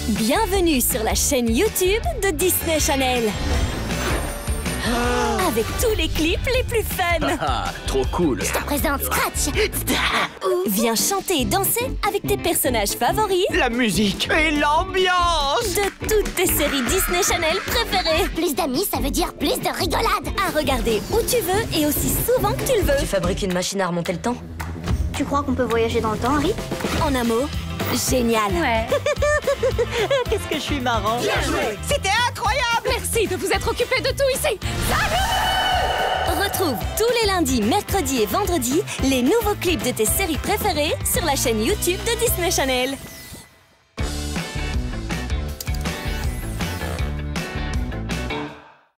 Bienvenue sur la chaîne YouTube de Disney Channel. Avec tous les clips les plus fun. Trop cool. Je te présente Scratch. Viens chanter et danser avec tes personnages favoris La musique et l'ambiance. de toutes tes séries Disney Channel préférées. Plus d'amis, ça veut dire plus de rigolade. À regarder où tu veux et aussi souvent que tu le veux. Tu fabriques une machine à remonter le temps? Tu crois qu'on peut voyager dans le temps, Harry? En un mot, génial. Ouais. Qu'est-ce que je suis marrant. Bien joué. C'était incroyable. Merci de vous être occupé de tout ici. Retrouve tous les lundis, mercredis et vendredis les nouveaux clips de tes séries préférées sur la chaîne YouTube de Disney Channel.